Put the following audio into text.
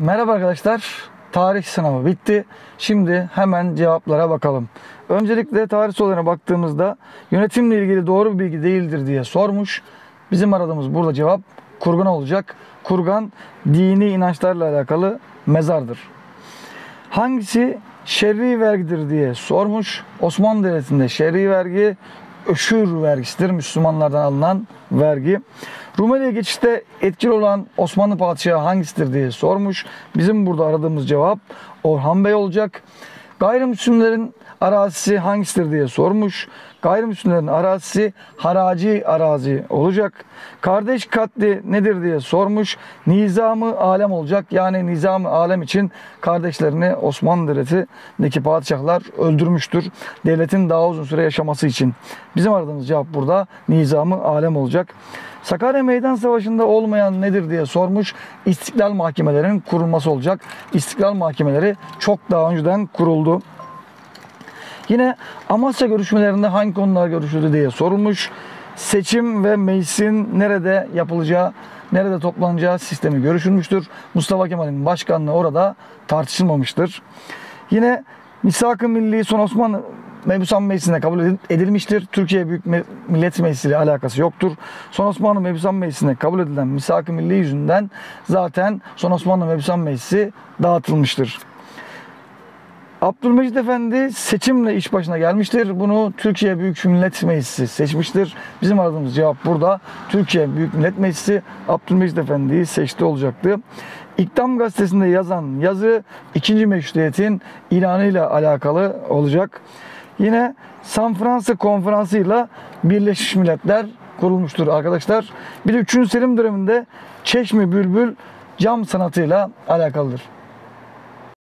Merhaba arkadaşlar. Tarih sınavı bitti. Şimdi hemen cevaplara bakalım. Öncelikle tarih sorularına baktığımızda yönetimle ilgili doğru bir bilgi değildir diye sormuş. Bizim aradığımız burada cevap kurgan olacak. Kurgan dini inançlarla alakalı mezardır. Hangisi şer'i vergidir diye sormuş. Osmanlı Devleti'nde şer'i vergi öşür vergisidir. Müslümanlardan alınan vergi. Rumeli'ye geçişte etkili olan Osmanlı padişahı hangisidir diye sormuş. Bizim burada aradığımız cevap Orhan Bey olacak. Gayrimüslimlerin arazisi hangisidir diye sormuş. Gayrimüslimlerin arazisi haraci arazi olacak. Kardeş katli nedir diye sormuş. Nizam-ı alem olacak. Yani nizam-ı alem için kardeşlerini Osmanlı Devleti'ndeki padişahlar öldürmüştür. Devletin daha uzun süre yaşaması için. Bizim aradığımız cevap burada nizam-ı alem olacak. Sakarya Meydan Savaşı'nda olmayan nedir diye sormuş. İstiklal mahkemelerinin kurulması olacak. İstiklal mahkemeleri çok daha önceden kuruldu. Yine Amasya görüşmelerinde hangi konular görüşüldü diye sorulmuş. Seçim ve meclisin nerede yapılacağı, nerede toplanacağı sistemi görüşülmüştür. Mustafa Kemal'in başkanlığı orada tartışılmamıştır. Yine Misak-ı Milli son Osmanlı Mebusan Meclisi'nde kabul edilmiştir. Türkiye Büyük Millet Meclisi ile alakası yoktur. Son Osmanlı Mebusan Meclisi'nde kabul edilen Misak-ı Milli yüzünden zaten Son Osmanlı Mebusan Meclisi dağıtılmıştır. Abdülmecit Efendi seçimle iş başına gelmiştir. Bunu Türkiye Büyük Millet Meclisi seçmiştir. Bizim aradığımız cevap burada Türkiye Büyük Millet Meclisi Abdülmecit Efendi'yi seçti olacaktı. İktam Gazetesi'nde yazan yazı 2. Meşrutiyetin ilanıyla alakalı olacak. Yine San Fransa Konferansı ile Birleşmiş Milletler kurulmuştur arkadaşlar. Bir de 3. Selim döneminde Çeşmi Bülbül cam sanatıyla alakalıdır.